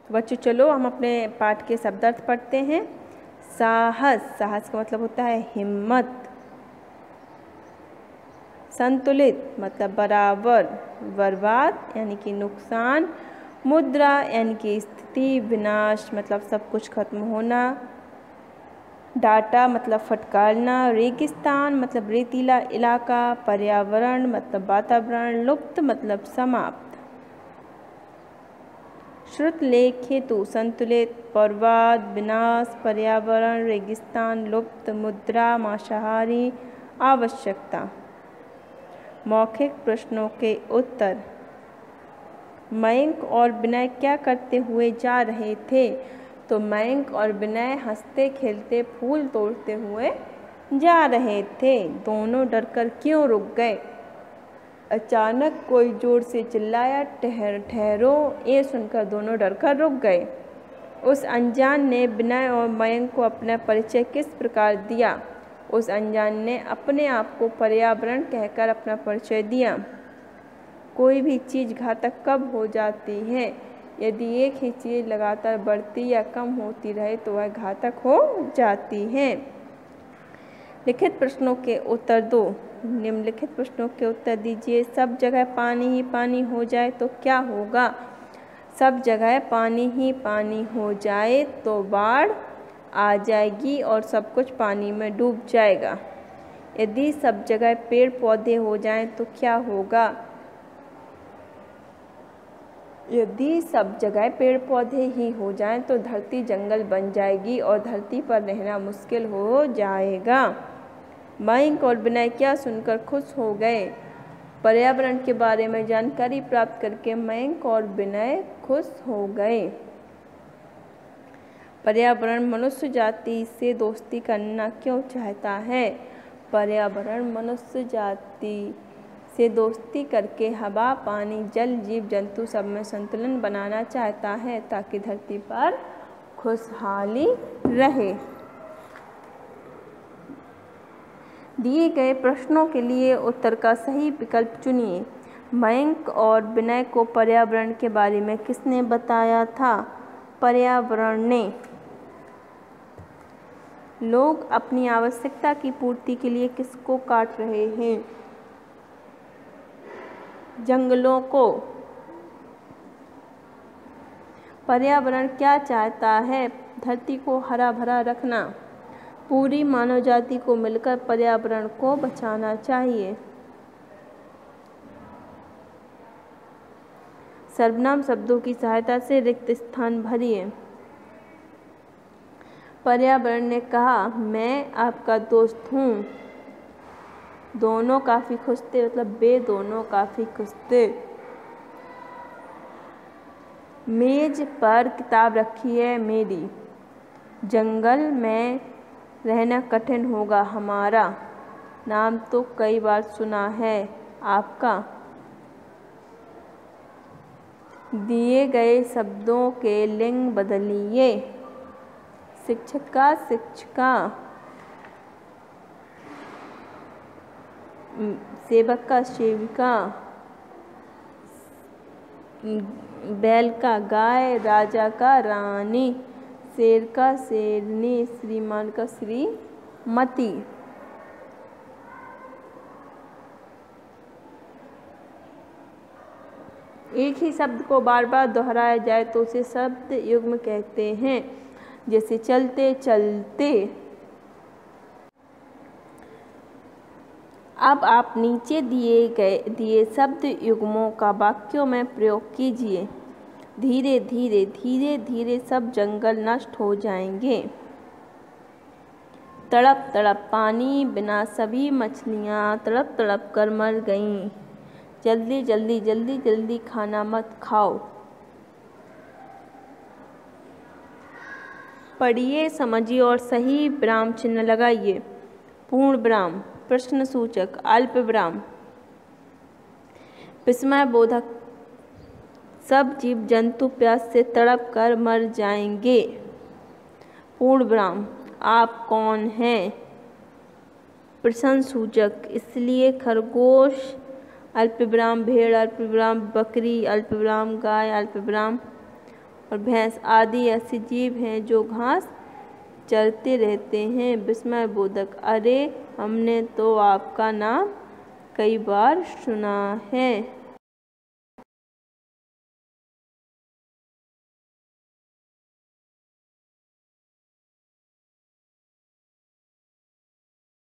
तो बच्चों चलो हम अपने पाठ के शब्दार्थ पढ़ते हैं। साहस, साहस का मतलब होता है हिम्मत। संतुलित मतलब बराबर, बर्बाद यानी कि नुकसान। मुद्रा यानी कि स्थिति। विनाश मतलब सब कुछ खत्म होना। डाटा मतलब फटकारना। रेगिस्तान मतलब रेतीला इलाका। पर्यावरण मतलब वातावरण। लुप्त मतलब समाप्त। श्रुत लेख हेतु संतुलित, बर्बाद, विनाश, पर्यावरण, रेगिस्तान, लुप्त, मुद्रा, मांसाहारी, आवश्यकता। मौखिक प्रश्नों के उत्तर। मयंक और विनय क्या करते हुए जा रहे थे? तो मयंक और विनय हंसते खेलते फूल तोड़ते हुए जा रहे थे। दोनों डरकर क्यों रुक गए? अचानक कोई जोर से चिल्लाया, ठहरो। ये सुनकर दोनों डरकर रुक गए। उस अनजान ने विनय और मयंक को अपना परिचय किस प्रकार दिया? उस अनजान ने अपने आप को पर्यावरण कहकर अपना परिचय दिया। कोई भी चीज़ घातक कब हो जाती है? यदि एक ही चीज़ लगातार बढ़ती या कम होती रहे तो वह घातक हो जाती है। लिखित प्रश्नों के उत्तर दो। निम्नलिखित प्रश्नों के उत्तर दीजिए। सब जगह पानी ही पानी हो जाए तो क्या होगा? सब जगह पानी ही पानी हो जाए तो बाढ़ आ जाएगी और सब कुछ पानी में डूब जाएगा। यदि सब जगह पेड़ पौधे हो जाएं तो क्या होगा? यदि सब जगह पेड़ पौधे ही हो जाएं तो धरती जंगल बन जाएगी और धरती पर रहना मुश्किल हो जाएगा। मयंक और विनय क्या सुनकर खुश हो गए? पर्यावरण के बारे में जानकारी प्राप्त करके मयंक और विनय खुश हो गए। पर्यावरण मनुष्य जाति से दोस्ती करना क्यों चाहता है? पर्यावरण मनुष्य जाति से दोस्ती करके हवा, पानी, जल, जीव जंतु सब में संतुलन बनाना चाहता है ताकि धरती पर खुशहाली रहे। दिए गए प्रश्नों के लिए उत्तर का सही विकल्प चुनिए। मयंक और विनय को पर्यावरण के बारे में किसने बताया था? पर्यावरण ने। लोग अपनी आवश्यकता की पूर्ति के लिए किसको काट रहे हैं? जंगलों को। पर्यावरण क्या चाहता है? धरती को हरा भरा रखना। पूरी मानव जाति को मिलकर पर्यावरण को बचाना चाहिए। सर्वनाम शब्दों की सहायता से रिक्त स्थान भरिए। पर्यावरण ने कहा, मैं आपका दोस्त हूँ। दोनों काफ़ी खुश थे मतलब वे दोनों काफ़ी खुश थे। मेज पर किताब रखी है मेरी। जंगल में रहना कठिन होगा हमारा। नाम तो कई बार सुना है आपका। दिए गए शब्दों के लिंग बदलिए। शिक्षक का शिक्षिका। सेवक का सेविका। बैल का गाय। राजा का रानी। शेर का शेरनी। श्रीमान का श्रीमती। एक ही शब्द को बार बार दोहराया जाए तो उसे शब्द युग्म कहते हैं। जैसे चलते चलते। अब आप नीचे दिए शब्द युग्मों का वाक्यों में प्रयोग कीजिए। धीरे धीरे धीरे धीरे सब जंगल नष्ट हो जाएंगे। तड़प तड़प पानी बिना सभी मछलियाँ तड़प तड़प कर मर गईं। जल्दी जल्दी जल्दी जल्दी खाना मत खाओ। पढ़िए, समझिए और सही विराम चिन्ह लगाइए। पूर्ण विराम, प्रश्न सूचक, अल्प विराम, विस्मय बोधक। सब जीव जंतु प्यास से तड़प कर मर जाएंगे। पूर्ण विराम, आप कौन हैं? प्रश्न सूचक, इसलिए खरगोश, अल्प विराम भेड़, अल्प विराम बकरी, अल्प विराम गाय, अल्प विराम और भैंस आदि ऐसे जीव हैं जो घास चरते रहते हैं। विस्मयबोधक: अरे, हमने तो आपका नाम कई बार सुना है।